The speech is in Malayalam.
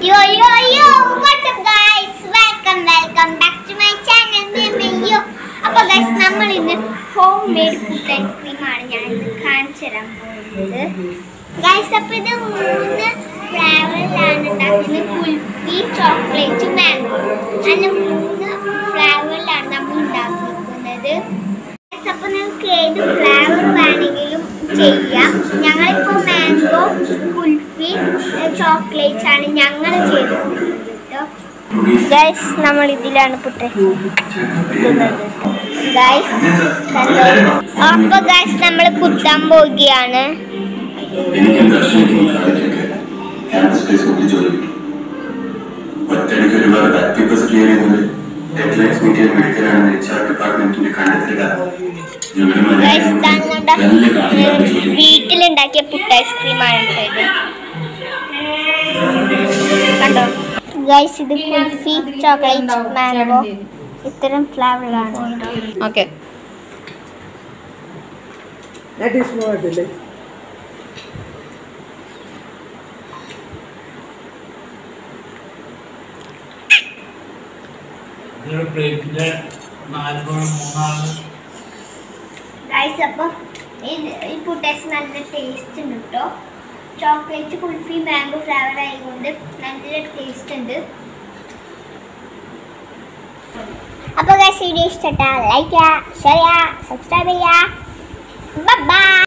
Yo, what's up guys? Welcome back to my channel. Yo. അപ്പോൾ guys നമ്മൾ ഇന്ന് ഹോം മെയ്ഡ് ഫുഡ് ഐസ്ക്രീം ആണ് ഞാൻ ഇന്ന് കാണിച്ചു തരാൻ പോകുന്നത്. Guys അപ്പോൾ ഇത് 3 ഫ്ലേവറിലാണ് ഉണ്ടാക്കുന്നത്. Kulfi, chocolate, mango. അങ്ങനെ 3 ഫ്ലേവറിലാണ് നമ്മൾ ഉണ്ടാക്കുന്നത്. Guys അപ്പോൾ നിങ്ങൾക്ക് ഏത് ഫ്ലേവർ വേണമെങ്കിലും ചെയ്യാം. ഞങ്ങളിപ്പോൾ മാംഗോ, കുൽഫി, ചോക്ലേറ്റ് ആണ് ഞങ്ങൾ ചെയ്തിട്ടുള്ളത് കേട്ടോ. ഗൈസ് നമ്മൾ ഇതിലാണ് ഗൈസ് അപ്പോൾ ഗൈസ് നമ്മൾ കുത്താൻ പോവുകയാണ്. വീട്ടിലുണ്ടാക്കിയ പുട്ട് ഐസ്ക്രീമാണ് ഇത് കണ്ടോ ഗൈസ്. ഇത് കുൽഫി, ചോക്ലേറ്റ്, മാംഗോ ഇത്തരം ഫ്ലേവറിലാണ്. ഓക്കെ ഗൈസ് അപ്പം ഈ പുട്ട് ഐസ് നല്ല ടേസ്റ്റ് ഉണ്ട് കേട്ടോ. ചോക്ലേറ്റ്, കുൽഫി, മാംഗോ ഫ്ലേവർ ആയതുകൊണ്ട് നല്ല ടേസ്റ്റ് ഉണ്ട്. അപ്പോൾ ഗൈസ് വീഡിയോ ഇഷ്ടപ്പെട്ടാൽ ലൈക്ക് ചെയ്യുക, ഷെയർ ചെയ്യുക, സബ്സ്ക്രൈബ് ചെയ്യുക. ബൈ.